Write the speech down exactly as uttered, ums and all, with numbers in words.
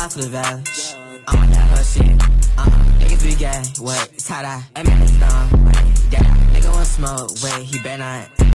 slide for the valley. Uh, oh shit. Uh, niggas be gay. Wait, tie-dye. Hey man, it's dumb. Wait, yeah. Nigga want smoke. Wait, he better not.